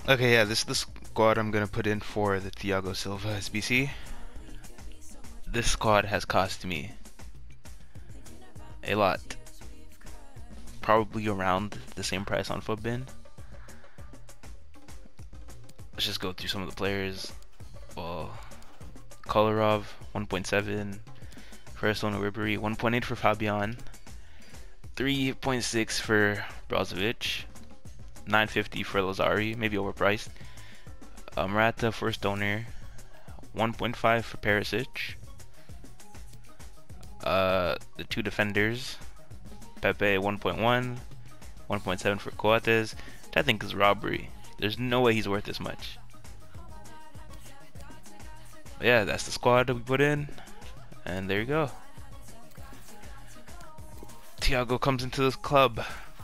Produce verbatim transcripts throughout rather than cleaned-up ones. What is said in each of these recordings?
Okay, yeah, this is the squad I'm gonna put in for the Thiago Silva S B C. This squad has cost me a lot. Probably around the same price on Footbin. Let's just go through some of the players. Well, Kolarov, one point seven. First owner Ribery, one point eight for Fabian. three point six for Brozovic. nine fifty for Lazari, maybe overpriced. Uh, Morata, first owner. one point five for Perisic. Uh, the two defenders. Pepe, one point one. one point seven for Coates, which I think is robbery. There's no way he's worth this much. But yeah, that's the squad that we put in. And there you go. Thiago comes into this club.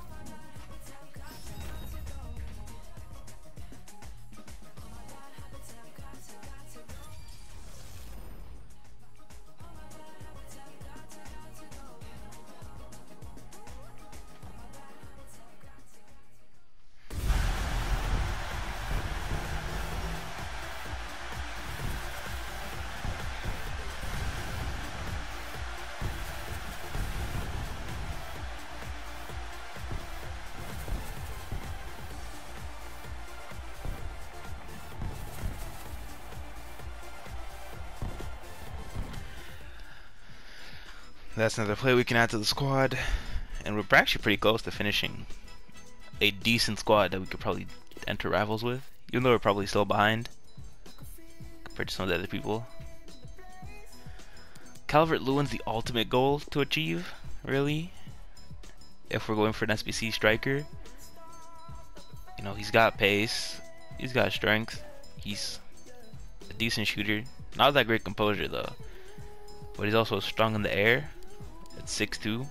That's another player we can add to the squad. And we're actually pretty close to finishing a decent squad that we could probably enter rivals with. Even though we're probably still behind compared to some of the other people. Calvert-Lewin's the ultimate goal to achieve, really. If we're going for an S B C striker. You know, he's got pace. He's got strength. He's a decent shooter. Not that great composure though. But he's also strong in the air. At six two.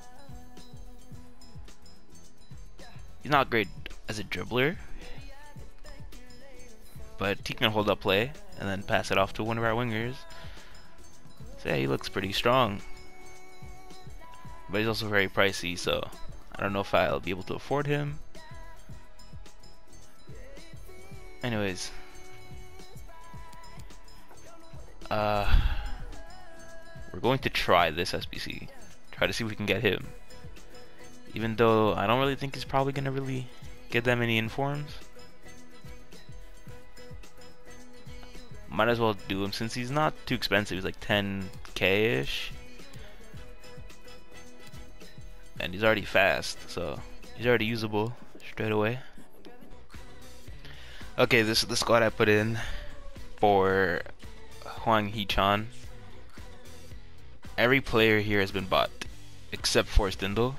He's not great as a dribbler, but he can hold up play and then pass it off to one of our wingers. So yeah, he looks pretty strong. But he's also very pricey, so I don't know if I'll be able to afford him. Anyways. Uh, we're going to try this S B C. Try to see if we can get him. Even though I don't really think he's probably gonna really get that many informs. Might as well do him since he's not too expensive. He's like ten K ish. And he's already fast, so he's already usable straight away. Okay, this is the squad I put in for Hwang Hee-chan. Every player here has been bought except for Stindl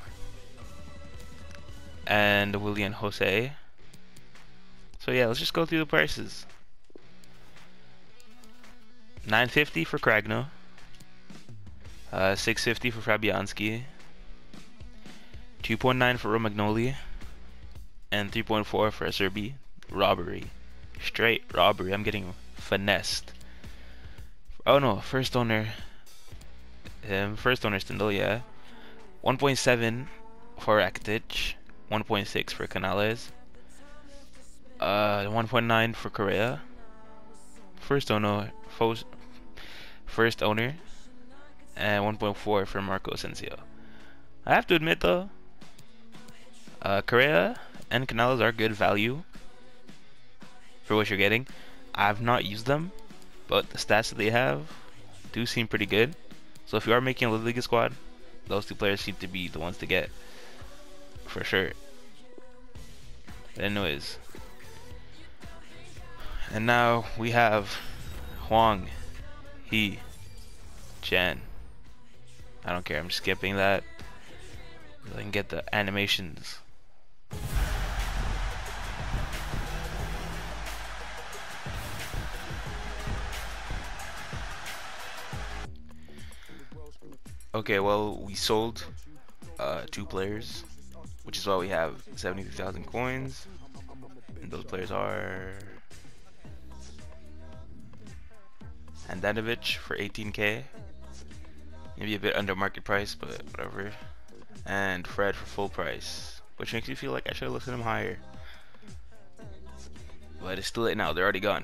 and Willian Jose. So yeah, let's just go through the prices. nine fifty for Kragno, uh, six fifty for Fabianski, two point nine for Romagnoli, and three point four for Acerbi. Robbery, straight robbery. I'm getting finessed. Oh no, first owner. Him, first owner Stindl, yeah. one point seven for Rakitic, one point six for Canales, uh, one point nine for Correa. First owner, first owner, and one point four for Marco Asensio. I have to admit though, uh, Correa and Canales are good value for what you're getting. I've not used them, but the stats that they have do seem pretty good. So if you are making a La Liga squad, those two players seem to be the ones to get for sure. But anyways, and now we have Hwang Hee-chan. I don't care, I'm skipping that so I can get the animations. Okay, well, we sold uh, two players, which is why we have seventy-two thousand coins. And those players are Handanovic for eighteen K, maybe a bit under market price, but whatever. And Fred for full price, which makes me feel like I should have listed him higher. But it's too late now. They're already gone.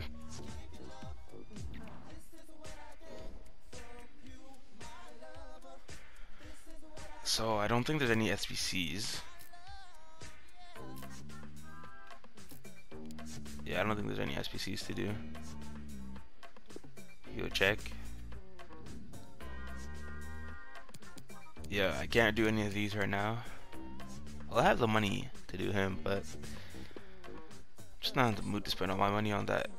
So I don't think there's any S B Cs. Yeah, I don't think there's any S B Cs to do. Go check. Yeah, I can't do any of these right now. Well, I have the money to do him, but I'm just not in the mood to spend all my money on that.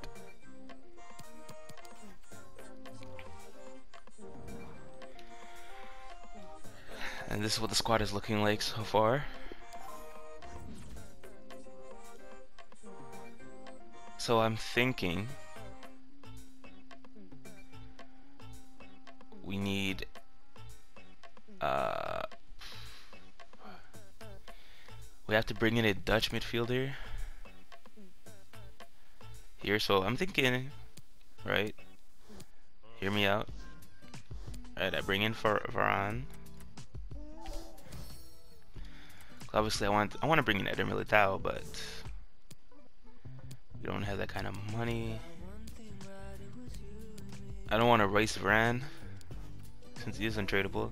And this is what the squad is looking like so far. So I'm thinking we need uh we have to bring in a Dutch midfielder here, so I'm thinking, right, hear me out. Alright, I bring in for Varane. Obviously I want I want to bring in Eder Militao, but we don't have that kind of money. I don't want to race Varane since he is untradeable.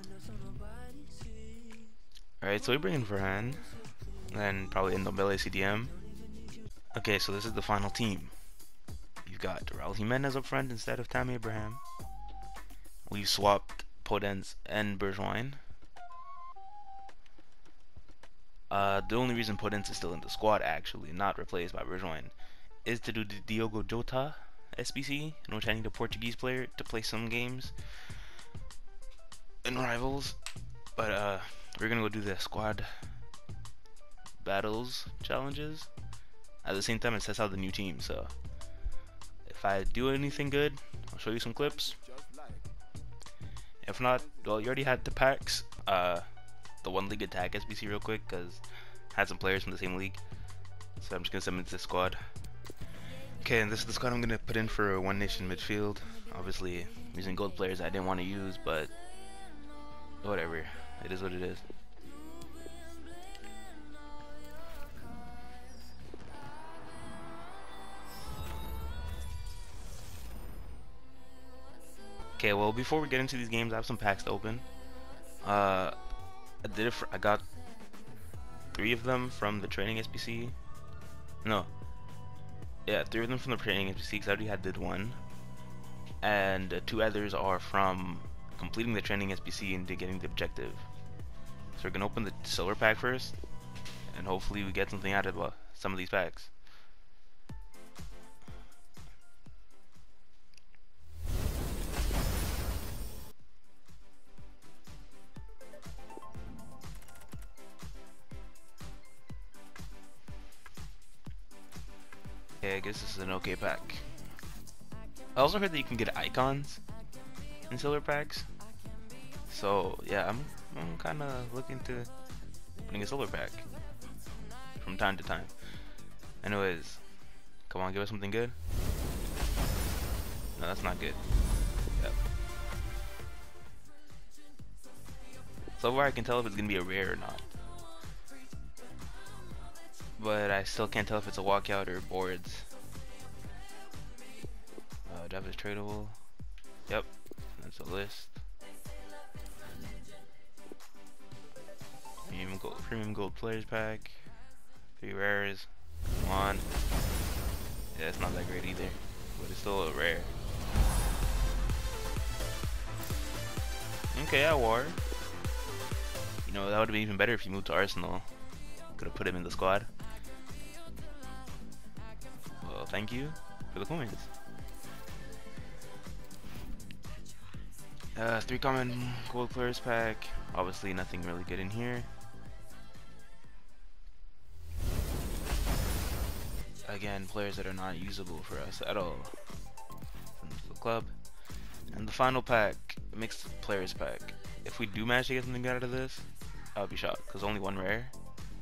Alright, so we bring in Varane, then probably Ndombele C D M. Okay, so this is the final team. You've got Raul Jimenez up front instead of Tammy Abraham. We've swapped Podence and Bergwijn. Uh, the only reason Podence is still in the squad, actually, not replaced by Bergwijn, is to do the Diogo Jota S B C, in which I need a Portuguese player to play some games in Rivals. But uh, we're gonna go do the squad battles challenges. At the same time, it sets out the new team, so if I do anything good, I'll show you some clips. If not, well, you already had the packs. Uh, the one league attack S B C real quick, because I had some players from the same league. So I'm just gonna send them into the squad. Okay, and this is the squad I'm gonna put in for One Nation midfield. Obviously, using gold players I didn't want to use, but whatever. It is what it is. Okay, well, before we get into these games, I have some packs to open. Uh, I did it for, I got three of them from the training S B C. No. Yeah, three of them from the training S B C, because I already had did one. And uh, two others are from completing the training S B C and getting the objective. So we're going to open the silver pack first, and hopefully we get something out of uh, some of these packs. Okay, I guess this is an okay pack. I also heard that you can get icons in silver packs. So yeah, I'm I'm kind of looking to opening a silver pack from time to time. Anyways, come on, give us something good. No, that's not good. Yep. So far I can tell if it's gonna be a rare or not, but I still can't tell if it's a walkout or boards. Uh, Dev is tradable. Yep, that's a list. Premium gold, premium gold players pack. Three rares. Come on. Yeah, it's not that great either, but it's still a rare. Okay, I war. You know, that would have been even better if you moved to Arsenal. Could have put him in the squad. Well, thank you for the coins. Uh, three common gold players pack. Obviously, nothing really good in here. Again, players that are not usable for us at all from the club. And the final pack, mixed players pack. If we do manage to get something out of this, I'll be shocked, because only one rare.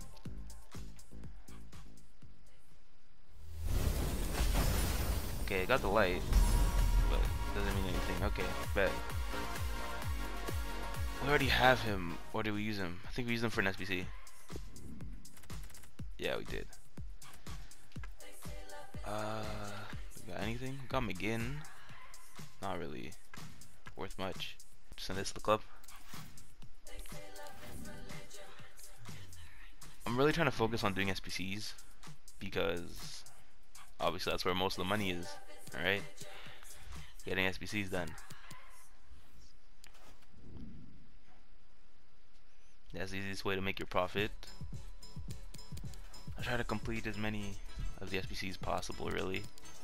Okay, I got the light, but it doesn't mean anything. Okay, bet. We already have him. Or did we use him? I think we used him for an S B C. Yeah, we did. anything. Got McGinn. Not really worth much. Send this to the club. I'm really trying to focus on doing S P Cs because obviously that's where most of the money is. Alright? Getting S P Cs done. That's the easiest way to make your profit. I try to complete as many of the S P Cs possible, really.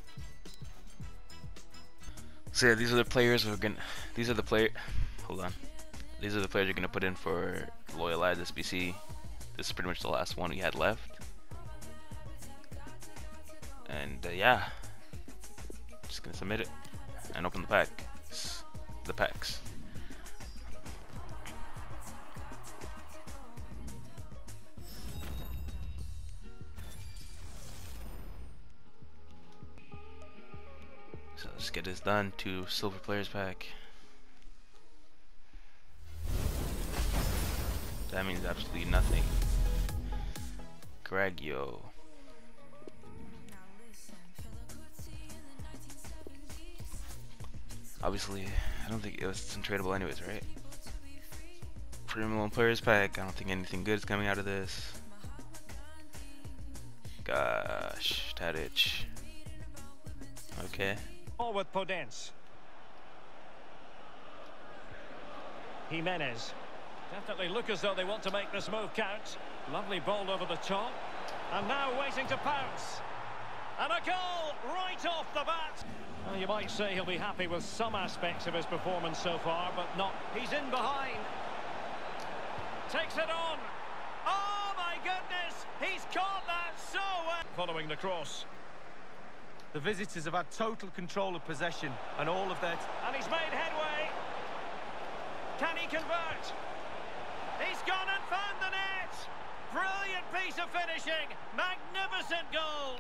So yeah, these are the players we're gonna. These are the player. Hold on. These are the players you're gonna put in for Loyal Lads S P C. This is pretty much the last one we had left. And uh, yeah, just gonna submit it and open the pack. The packs. So let's get this done. Two silver players pack. That means absolutely nothing. Graggio. Obviously, I don't think it was untradeable anyways, right? Premium players pack. I don't think anything good is coming out of this. Gosh, Tadic. Okay. All with Podence. Jimenez. Definitely look as though they want to make this move count. Lovely ball over the top. And now waiting to pounce. And a goal right off the bat. Well, you might say he'll be happy with some aspects of his performance so far, but not. He's in behind. Takes it on. Oh my goodness! He's caught that so well. Following the cross. The visitors have had total control of possession and all of that. And he's made headway. Can he convert? He's gone and found the net. Brilliant piece of finishing. Magnificent goal.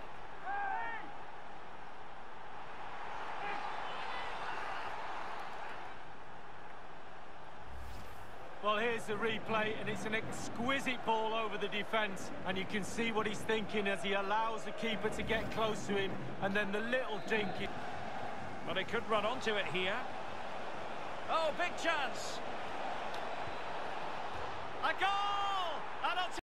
Well, here's the replay, and it's an exquisite ball over the defence, and you can see what he's thinking as he allows the keeper to get close to him, and then the little dink. But he could run onto it here. Oh, big chance. A goal! And